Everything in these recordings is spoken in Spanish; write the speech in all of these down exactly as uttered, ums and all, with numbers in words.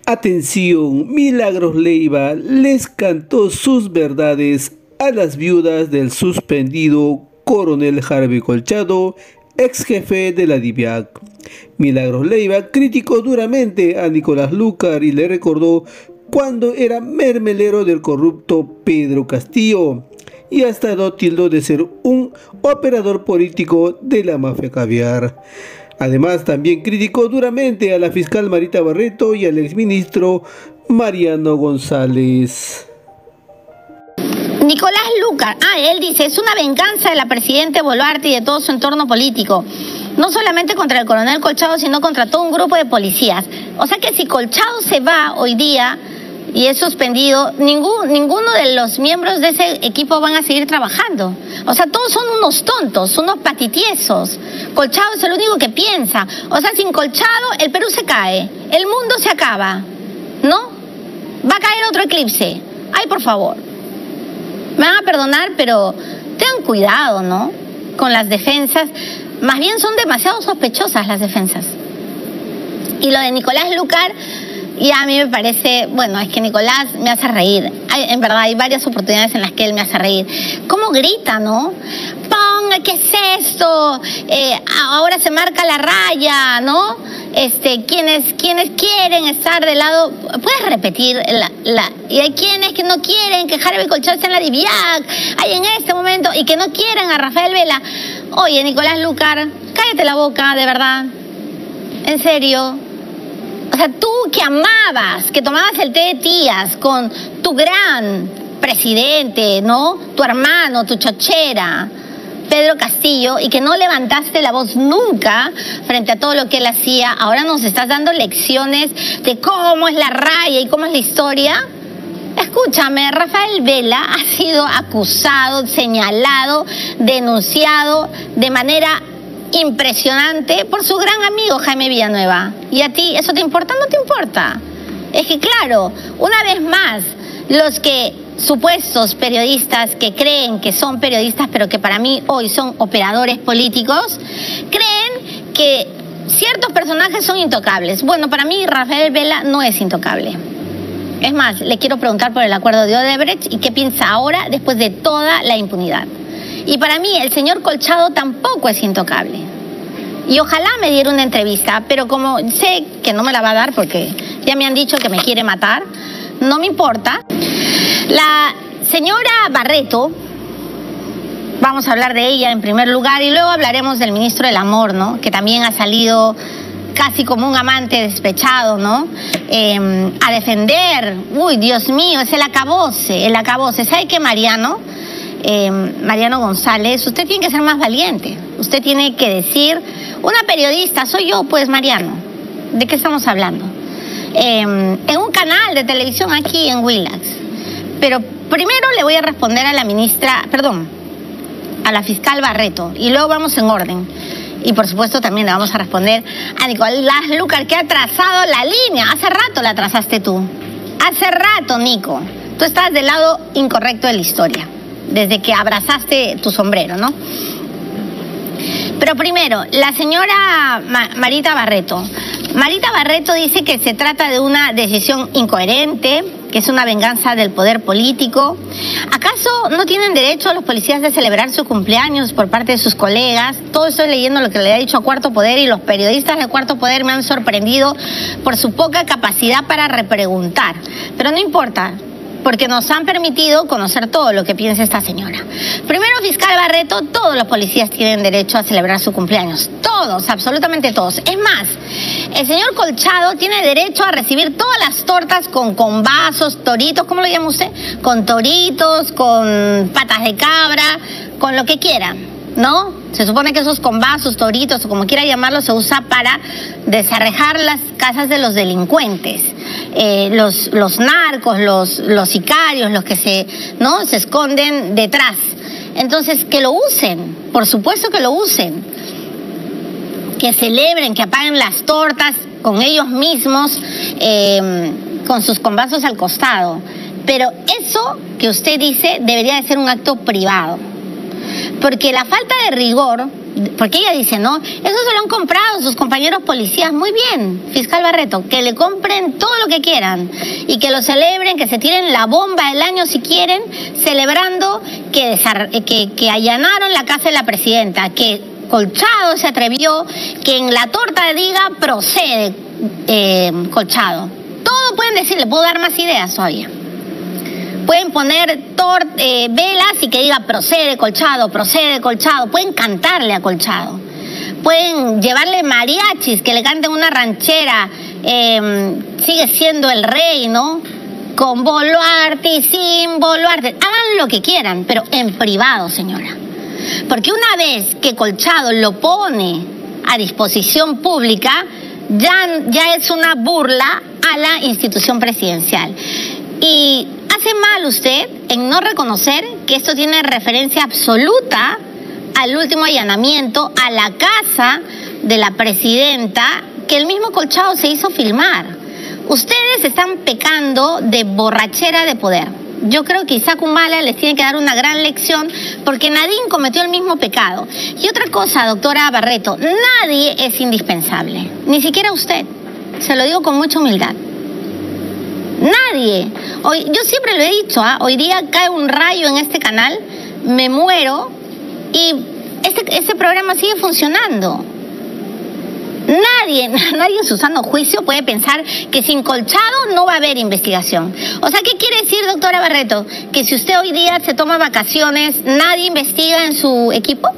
Atención, Milagros Leiva les cantó sus verdades a las viudas del suspendido coronel Harvey Colchado, ex jefe de la DIVIAC. Milagros Leiva criticó duramente a Nicolás Lucar y le recordó cuando era mermelero del corrupto Pedro Castillo y hasta lo tildó de ser un operador político de la mafia caviar. Además, también criticó duramente a la fiscal Marita Barreto y al exministro Mariano González. Nicolás Lucar, ah, él dice, es una venganza de la presidenta Boluarte y de todo su entorno político. No solamente contra el coronel Colchado, sino contra todo un grupo de policías. O sea que si Colchado se va hoy día y es suspendido, ningún, ninguno de los miembros de ese equipo van a seguir trabajando. O sea, todos son unos tontos, unos patitiesos. Colchado es el único que piensa. O sea, sin Colchado el Perú se cae, el mundo se acaba, ¿no? Va a caer otro eclipse. Ay, por favor. Me van a perdonar, pero tengan cuidado, ¿no? Con las defensas. Más bien son demasiado sospechosas las defensas. Y lo de Nicolás Lucar, y a mí me parece, bueno, es que Nicolás me hace reír. Hay, en verdad, hay varias oportunidades en las que él me hace reír. ¿Cómo grita, no? Ponga, ¿qué es esto? Eh, ahora se marca la raya, ¿no? Este, quienes, quienes quieren estar del lado, puedes repetir la, la, y hay quienes que no quieren que Harvey Colchado esté en la DIVIAC, hay en este momento, y que no quieren a Rafael Vela. Oye, Nicolás Lucar, cállate la boca, de verdad, en serio. O sea, tú que amabas, que tomabas el té de tías con tu gran presidente, ¿no? Tu hermano, tu chochera, Pedro Castillo, y que no levantaste la voz nunca frente a todo lo que él hacía, ahora nos estás dando lecciones de cómo es la raya y cómo es la historia. Escúchame, Rafael Vela ha sido acusado, señalado, denunciado de manera impresionante por su gran amigo Jaime Villanueva. ¿Y a ti eso te importa? No te importa. Es que claro, una vez más, los que supuestos periodistas que creen que son periodistas, pero que para mí hoy son operadores políticos, creen que ciertos personajes son intocables. Bueno, para mí Rafael Vela no es intocable. Es más, le quiero preguntar por el acuerdo de Odebrecht y qué piensa ahora después de toda la impunidad. Y para mí el señor Colchado tampoco es intocable. Y ojalá me diera una entrevista, pero como sé que no me la va a dar porque ya me han dicho que me quiere matar, no me importa. La señora Barreto, vamos a hablar de ella en primer lugar y luego hablaremos del ministro del Amor, ¿no? Que también ha salido casi como un amante despechado, ¿no? Eh, a defender, uy, Dios mío, es el acabose, el acabose. ¿Sabe qué, Mariano? Eh, Mariano González, usted tiene que ser más valiente. Usted tiene que decir, una periodista, soy yo, pues, Mariano. ¿De qué estamos hablando? Eh, en un canal de televisión aquí en Willax. Pero primero le voy a responder a la ministra, perdón, a la fiscal Barreto, y luego vamos en orden. Y por supuesto también le vamos a responder a Nicolás Lucar, que ha trazado la línea. Hace rato la trazaste tú. Hace rato, Nico. Tú estás del lado incorrecto de la historia, desde que abrazaste tu sombrero, ¿no? Pero primero, la señora Ma- Marita Barreto. Marita Barreto dice que se trata de una decisión incoherente, que es una venganza del poder político. ¿Acaso no tienen derecho los policías de celebrar su cumpleaños por parte de sus colegas? Todo estoy leyendo lo que le ha dicho a Cuarto Poder y los periodistas de Cuarto Poder me han sorprendido por su poca capacidad para repreguntar. Pero no importa, porque nos han permitido conocer todo lo que piensa esta señora. Primero, fiscal Barreto, todos los policías tienen derecho a celebrar su cumpleaños. Todos, absolutamente todos. Es más, el señor Colchado tiene derecho a recibir todas las tortas con, con vasos, toritos, ¿cómo lo llama usted? Con toritos, con patas de cabra, con lo que quiera, ¿no? Se supone que esos combazos, toritos, o como quiera llamarlo, se usa para desarrejar las casas de los delincuentes. Eh, los, los narcos, los, los sicarios, los que se, ¿no? se esconden detrás. Entonces, que lo usen, por supuesto que lo usen. Que celebren, que apaguen las tortas con ellos mismos, eh, con sus combazos al costado. Pero eso que usted dice debería de ser un acto privado. Porque la falta de rigor porque ella dice, ¿no? Eso se lo han comprado sus compañeros policías. Muy bien, fiscal Barreto, que le compren todo lo que quieran y que lo celebren, que se tiren la bomba del año si quieren, celebrando que, que, que allanaron la casa de la presidenta, que Colchado se atrevió, que en la torta diga procede eh, Colchado. Todo pueden decir, le puedo dar más ideas todavía. Pueden poner tor eh, velas y que diga procede Colchado, procede Colchado. Pueden cantarle a Colchado. Pueden llevarle mariachis, que le canten una ranchera, eh, sigue siendo el rey, ¿no? Con Boluarte y sin Boluarte. Hagan lo que quieran, pero en privado, señora. Porque una vez que Colchado lo pone a disposición pública, ya, ya es una burla a la institución presidencial. Y hace mal usted en no reconocer que esto tiene referencia absoluta al último allanamiento a la casa de la presidenta, que el mismo Colchado se hizo filmar. Ustedes están pecando de borrachera de poder. Yo creo que Isaac Humala les tiene que dar una gran lección, porque Nadine cometió el mismo pecado. Y otra cosa, doctora Barreto, nadie es indispensable, ni siquiera usted. Se lo digo con mucha humildad. Nadie. Hoy, yo siempre lo he dicho, ¿eh? Hoy día cae un rayo en este canal, me muero y este, este programa sigue funcionando. Nadie, nadie en su sano juicio puede pensar que sin Colchado no va a haber investigación. O sea, ¿qué quiere decir, doctora Barreto? ¿Que si usted hoy día se toma vacaciones, nadie investiga en su equipo?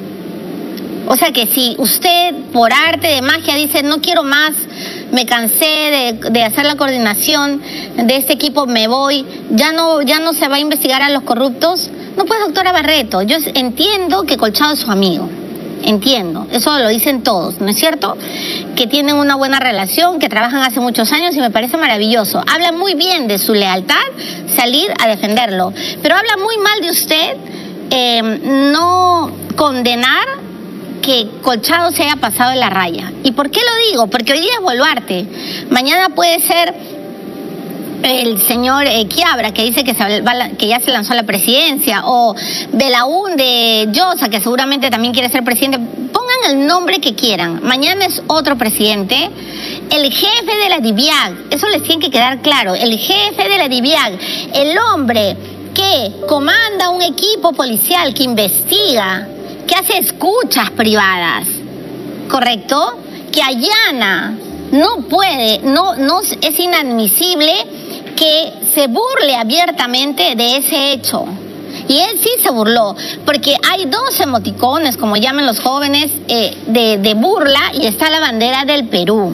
O sea, que si usted por arte de magia dice no quiero más, me cansé de, de hacer la coordinación de este equipo, me voy, ya no, ya no se va a investigar a los corruptos. No, pues, doctora Barreto, yo entiendo que Colchado es su amigo. Entiendo, eso lo dicen todos, ¿no es cierto? Que tienen una buena relación, que trabajan hace muchos años y me parece maravilloso. Habla muy bien de su lealtad salir a defenderlo, pero habla muy mal de usted eh, no condenar que Colchado se haya pasado de la raya. ¿Y por qué lo digo? Porque hoy día es Boluarte, mañana puede ser el señor eh, Quiabra, que dice que, se va, que ya se lanzó a la presidencia, o Belaúnde Llosa, que seguramente también quiere ser presidente. Pongan el nombre que quieran, mañana es otro presidente. El jefe de la DIVIAG, eso les tiene que quedar claro, el jefe de la DIVIAG, el hombre que comanda un equipo policial, que investiga, que hace escuchas privadas, ¿correcto? Que allana, no puede, no, no es inadmisible que se burle abiertamente de ese hecho. Y él sí se burló, porque hay dos emoticones, como llaman los jóvenes, eh, de, de burla, y está la bandera del Perú.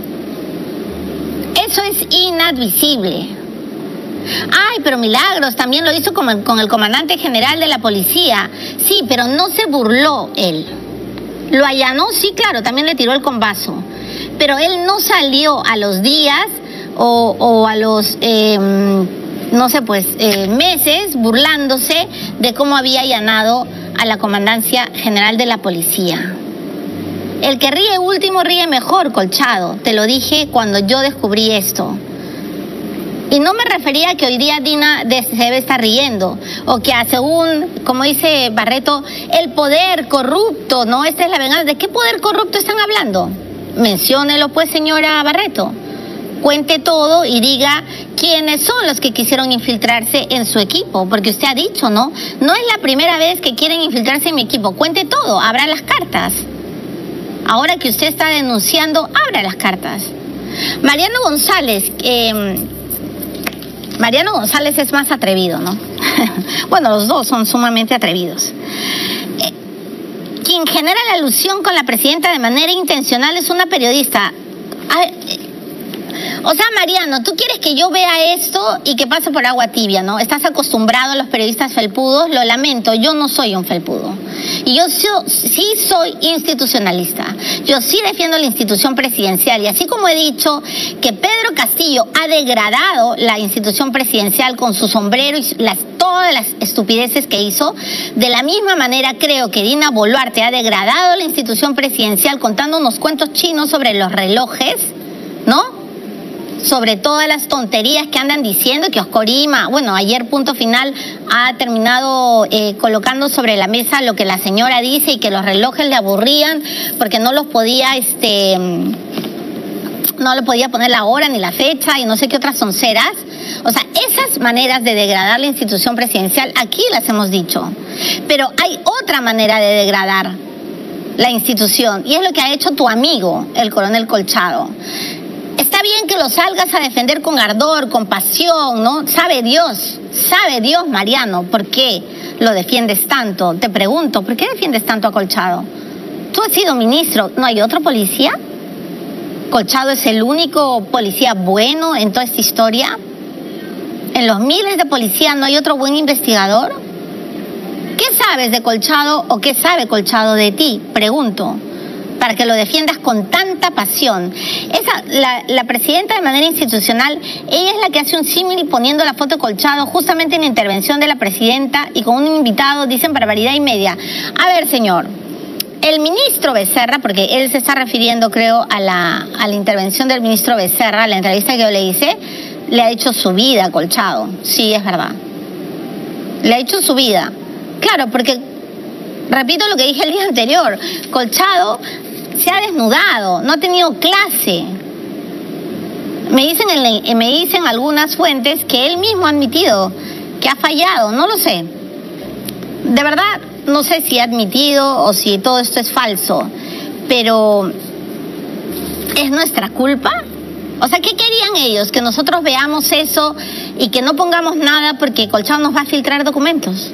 Eso es inadmisible. Ay, pero Milagros también lo hizo con el, con el comandante general de la policía. Sí, pero no se burló él. Lo allanó, sí, claro, también le tiró el combazo. Pero él no salió a los días o, o a los, eh, no sé, pues, eh, meses burlándose de cómo había allanado a la Comandancia General de la Policía. El que ríe último ríe mejor, Colchado. Te lo dije cuando yo descubrí esto. Y no me refería a que hoy día Dina se debe estar riendo, o que según, como dice Barreto, el poder corrupto, ¿no? Esta es la venganza. ¿De qué poder corrupto están hablando? Menciónelo, pues, señora Barreto. Cuente todo y diga quiénes son los que quisieron infiltrarse en su equipo, porque usted ha dicho, ¿no? No es la primera vez que quieren infiltrarse en mi equipo. Cuente todo, abra las cartas. Ahora que usted está denunciando, abra las cartas. Mariano González, eh, Mariano González es más atrevido, ¿no? Bueno, los dos son sumamente atrevidos. Eh, quien genera la alusión con la presidenta de manera intencional es una periodista. A ver, eh, o sea, Mariano, tú quieres que yo vea esto y que pase por agua tibia, ¿no? Estás acostumbrado a los periodistas felpudos, lo lamento, yo no soy un felpudo. Y yo sí soy institucionalista, yo sí defiendo la institución presidencial, y así como he dicho que Pedro Castillo ha degradado la institución presidencial con su sombrero y las, todas las estupideces que hizo, de la misma manera creo que Dina Boluarte ha degradado la institución presidencial contando unos cuentos chinos sobre los relojes, ¿no? sobre todas las tonterías que andan diciendo, que Oscorima, bueno, ayer Punto Final ha terminado eh, colocando sobre la mesa lo que la señora dice, y que los relojes le aburrían porque no los podía, este, no le podía poner la hora ni la fecha y no sé qué otras sonceras. O sea, esas maneras de degradar la institución presidencial aquí las hemos dicho, pero hay otra manera de degradar la institución, y es lo que ha hecho tu amigo, el coronel Colchado. Está bien que lo salgas a defender con ardor, con pasión, ¿no? Sabe Dios, sabe Dios, Mariano, ¿por qué lo defiendes tanto? Te pregunto, ¿por qué defiendes tanto a Colchado? Tú has sido ministro, ¿no hay otro policía? ¿Colchado es el único policía bueno en toda esta historia? ¿En los miles de policías no hay otro buen investigador? ¿Qué sabes de Colchado o qué sabe Colchado de ti? Pregunto, para que lo defiendas con tanta pasión. Esa, la, la presidenta de manera institucional, ella es la que hace un símil poniendo la foto de Colchado justamente en la intervención de la presidenta, y con un invitado dicen barbaridad y media. A ver, señor, el ministro Becerra, porque él se está refiriendo, creo, a la, a la intervención del ministro Becerra, a la entrevista que yo le hice, le ha hecho su vida a Colchado. Sí, es verdad. Le ha hecho su vida. Claro, porque, repito lo que dije el día anterior, Colchado se ha desnudado, no ha tenido clase. Me dicen, en, me dicen algunas fuentes que él mismo ha admitido que ha fallado, no lo sé. De verdad, no sé si ha admitido o si todo esto es falso, pero ¿es nuestra culpa? O sea, ¿qué querían ellos? Que nosotros veamos eso y que no pongamos nada porque Colchado nos va a filtrar documentos.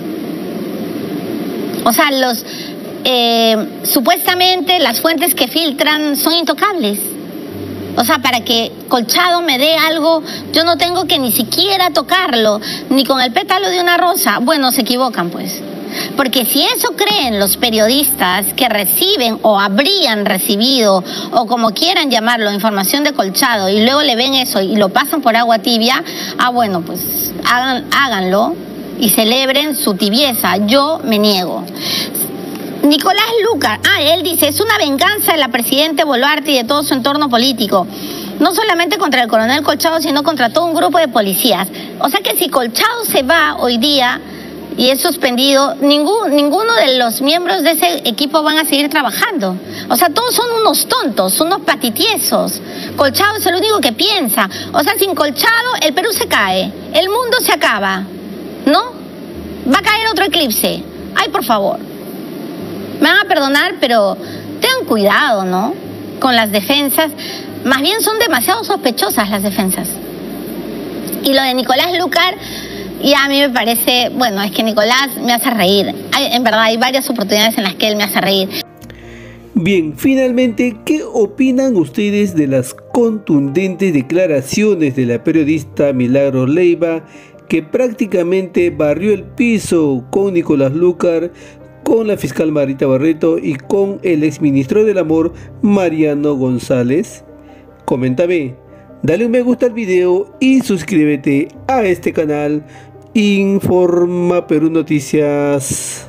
O sea, los eh, supuestamente las fuentes que filtran son intocables. O sea, para que Colchado me dé algo, yo no tengo que ni siquiera tocarlo, ni con el pétalo de una rosa. Bueno, se equivocan, pues. Porque si eso creen los periodistas que reciben o habrían recibido, o como quieran llamarlo, información de Colchado, y luego le ven eso y lo pasan por agua tibia, ah, bueno, pues hagan, háganlo y celebren su tibieza. Yo me niego. Nicolás Lucar, ah, él dice, es una venganza de la presidenta Boluarte y de todo su entorno político, no solamente contra el coronel Colchado, sino contra todo un grupo de policías. O sea que si Colchado se va hoy día y es suspendido, ningún, ninguno de los miembros de ese equipo van a seguir trabajando. O sea, todos son unos tontos, unos patitiesos. Colchado es el único que piensa. O sea, sin Colchado el Perú se cae, el mundo se acaba, ¿no? Va a caer otro eclipse. Ay, por favor. Me van a perdonar, pero tengan cuidado, ¿no? Con las defensas. Más bien son demasiado sospechosas las defensas. Y lo de Nicolás Lucar, y a mí me parece, bueno, es que Nicolás me hace reír. Hay, en verdad, hay varias oportunidades en las que él me hace reír. Bien, finalmente, ¿qué opinan ustedes de las contundentes declaraciones de la periodista Milagros Leiva, que prácticamente barrió el piso con Nicolás Lucar, con la fiscal Marita Barreto y con el exministro del Amor Mariano González? Coméntame, dale un me gusta al video y suscríbete a este canal Informa Perú Noticias.